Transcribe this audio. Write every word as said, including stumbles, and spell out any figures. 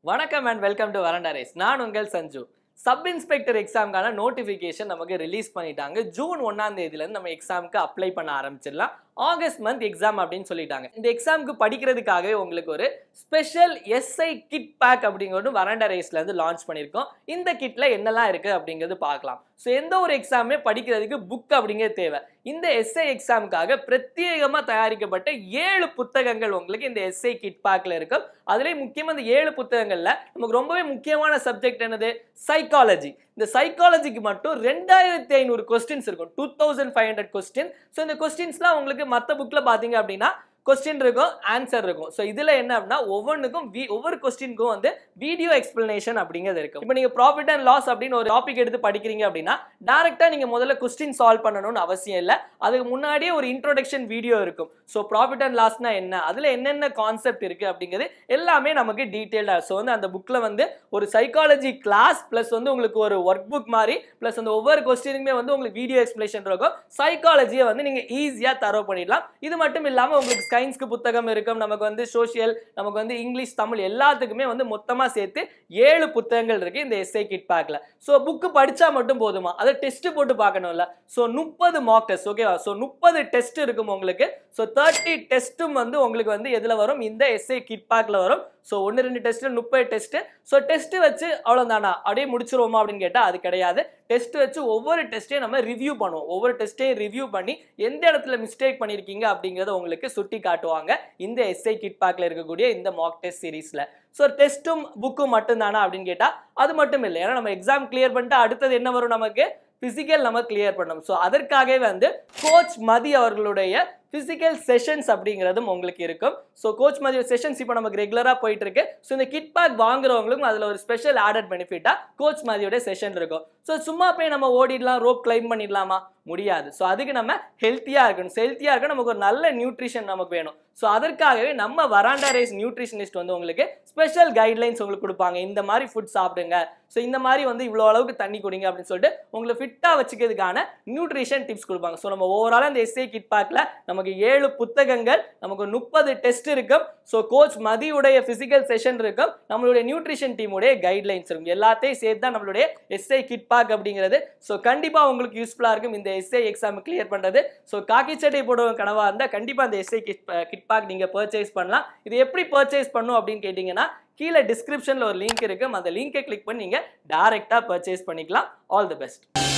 வணக்கம் and welcome to Veranda RACE. நான் உங்கள் சஞ்சு. சப் இன்ஸ்பெக்டர் எக்ஸாம்கான நோட்டிஃபிகேஷன் நமக்கு ரிலீஸ் பண்ணிட்டாங்க. ஜூன் ஒன்றாம் தேதியிலேருந்து நம்ம எக்ஸாமுக்கு அப்ளை பண்ண ஆரம்பிச்சிடலாம். ஆகஸ்ட் மந்த் எக்ஸாம் அப்படின்னு சொல்லிட்டாங்க. இந்த எக்ஸாமுக்கு படிக்கிறதுக்காகவே உங்களுக்கு ஒரு ஸ்பெஷல் எஸ்ஐ கிட் பேக் அப்படிங்கிறது வராண்டா ரேஸ்ல இருந்து லான்ச் பண்ணியிருக்கோம். இந்த கிட்ல என்னெல்லாம் இருக்கு அப்படிங்கிறது பார்க்கலாம். ஸோ எந்த ஒரு எக்ஸாமே படிக்கிறதுக்கு புக் அப்படிங்கிறது தேவை. இந்த எஸ்ஐ எக்ஸாமுக்காக பிரத்யேகமாக தயாரிக்கப்பட்ட ஏழு புத்தகங்கள் உங்களுக்கு இந்த எஸ்ஐ கிட் பேக்ல இருக்கும். அதுலேயே முக்கியமாக இந்த ஏழு புத்தகங்கள்ல நமக்கு ரொம்பவே முக்கியமான சப்ஜெக்ட் என்னது? சைக்காலஜி. இந்த சைக்காலஜிக்கு மட்டும் ரெண்டாயிரத்தி ஐநூறு கொஸ்டின்ஸ் இருக்கும். Two thousand five hundred question. So இந்த கொஸ்டின்ஸ்லாம் உங்களுக்கு மற்ற புக்கில் பார்த்தீங்க அப்படின்னா கொஸ்டின் இருக்கும், ஆன்சர் இருக்கும். ஸோ இதில் என்ன அப்படின்னா ஒவ்வொன்றுக்கும் ஒவ்வொரு கொஸ்டினுக்கும் வந்து வீடியோ எக்ஸ்பிளனேஷன் அப்படிங்கிறது இருக்கும். இப்போ நீங்கள் ப்ராஃபிட் அண்ட் லாஸ் அப்படின்னு ஒரு டாபிக் எடுத்து படிக்கிறீங்க அப்படின்னா டேரெக்டாக நீங்கள் முதல்ல கொஸ்டின் சால்வ் பண்ணணும்னு அவசியம் இல்லை. அதுக்கு முன்னாடியே ஒரு இன்ட்ரோடக்ஷன் வீடியோ இருக்கும். ஸோ ப்ராஃபிட் அண்ட் லாஸ்னா என்ன, அதில் என்னென்ன கான்செப்ட் இருக்குது அப்படிங்கிறது எல்லாமே நமக்கு டீட்டெயில்டாக. ஸோ வந்து அந்த புக்கில் வந்து ஒரு சைக்காலஜி கிளாஸ் ப்ளஸ் வந்து உங்களுக்கு ஒரு ஒர்க் புக் மாதிரி ப்ளஸ் அந்த ஒவ்வொரு கொஸ்டினுக்குமே வந்து உங்களுக்கு வீடியோ எக்ஸ்பிளேஷன் இருக்கும். சைக்காலஜியை வந்து நீங்கள் ஈஸியாக தரவு பண்ணிடலாம். இது மட்டும் இல்லாமல் உங்களுக்கு சயின்ஸ்க்கு புத்தகம் இருக்கும், நமக்கு வந்து சோஷியல், நமக்கு வந்து இங்கிலீஷ், தமிழ் எல்லாத்துக்குமே வந்து மொத்தமாக சேர்த்து ஏழு புத்தகங்கள் இருக்கு இந்த எஸ்ஐ கிட் பேக்ல. ஸோ புக்கு படிச்சா மட்டும் போதுமா, அதை டெஸ்ட் போட்டு பார்க்கணும்ல. ஸோ முப்பது மார்க் டெஸ்ட், ஓகேவா? ஸோ முப்பது டெஸ்ட் இருக்கும் உங்களுக்கு. ஸோ தேர்ட்டி டெஸ்ட்டும் வந்து உங்களுக்கு வந்து எதில் வரும்? இந்த எஸ்ஐ கிட் பேக்ல வரும். ஸோ ஒன்று ரெண்டு டெஸ்ட், முப்பது டெஸ்ட். ஸோ டெஸ்ட் வச்சு அவ்வளோதானா அப்படியே முடிச்சிருவோமா அப்படின்னு கேட்டால் அது கிடையாது. டெஸ்ட் வச்சு ஒவ்வொரு டெஸ்ட்டையும் நம்ம ரிவ்யூ பண்ணுவோம். ஒவ்வொரு டெஸ்ட்டையும் ரிவ்யூ பண்ணி எந்த இடத்துல மிஸ்டேக் பண்ணியிருக்கீங்க அப்படிங்கிறத உங்களுக்கு சுட்டி காட்டுவாங்க இந்த எஸ்ஐ கிட் பேக்ல இருக்கக்கூடிய இந்த மார்க் டெஸ்ட் சீரீஸ்ல. ஸோ டெஸ்ட்டும் புக்கும் மட்டும் தானா அப்படின்னு கேட்டால் அது மட்டும் இல்லை. ஏன்னா நம்ம எக்ஸாம் கிளியர் பண்ணிட்டு அடுத்தது என்ன வரும்? நமக்கு பிசிக்கல் நம்ம கிளியர் பண்ணணும். ஸோ அதற்காகவே வந்து கோச் மதி அவர்களுடைய பிசிக்கல் செஷன்ஸ் அப்படிங்கிறதும் உங்களுக்கு இருக்கும். ஸோ கோச் மதிய செஷன்ஸ் இப்போ நமக்கு ரெகுலராக போயிட்டு இருக்கு. ஸோ இந்த கிட் பேக் வாங்குறவங்களுக்கும் அதில் ஒரு ஸ்பெஷல் ஆடட் பெனிஃபிட்டாக கோச் மதியோட செஷன் இருக்கும். ஸோ சும்மா போய் நம்ம ஓடிடலாம், ரோப் கிளைம் பண்ணிடலாமா? முடியாது. ஸோ அதுக்கு நம்ம ஹெல்த்தியாக இருக்கணும். ஹெல்த்தியாக இருக்க நமக்கு ஒரு நல்ல நியூட்ரிஷன் நமக்கு வேணும். ஸோ அதற்காகவே நம்ம வராண்டா ரேஸ் நியூட்ரிஷனிஸ்ட் வந்து உங்களுக்கு ஸ்பெஷல் கைட்லைன்ஸ் உங்களுக்கு கொடுப்பாங்க. இந்த மாதிரி ஃபுட் சாப்பிடுங்க, ஸோ இந்த மாதிரி வந்து இவ்வளோ அளவுக்கு தண்ணி குடிங்க அப்படின்னு சொல்லிட்டு உங்களை ஃபிட்டாக வச்சுக்கிறதுக்கான நியூட்ரிஷன் டிப்ஸ் கொடுப்பாங்க. ஸோ நம்ம ஓவராலாக இந்த எஸ்ஏ கிட் பேக்கில் நமக்கு ஏழு புத்தகங்கள், நமக்கு முப்பது டெஸ்ட் இருக்கும். ஸோ கோச் மதியுடைய பிசிக்கல் செஷன் இருக்கும், நம்மளுடைய நியூட்ரிஷன் டீமுடைய கைட்லைன்ஸ் இருக்கும். எல்லாத்தையும் சேர்த்து தான் நம்மளுடைய எஸ்ஏ கிட் பேக் அப்படிங்கிறது. ஸோ கண்டிப்பாக உங்களுக்கு யூஸ்ஃபுல்லாக இருக்கும் இந்த எஸ்ஏ எக்ஸாம் கிளியர் பண்ணுறது. ஸோ காக்கி சட்டை போடுற கனவாக இருந்தால் கண்டிப்பாக அந்த எஸ்ஏ கிட் கிட் பேக் நீங்கள் பர்ச்சேஸ் பண்ணலாம். இது எப்படி பர்ச்சேஸ் பண்ணும் அப்படின்னு கேட்டிங்கன்னா கீழே டிஸ்கிரிப்ஷனில் ஒரு லிங்க் இருக்கும். அந்த லிங்கை கிளிக் பண்ணி நீங்கள் டைரெக்டாக பர்ச்சேஸ் பண்ணிக்கலாம். All the best.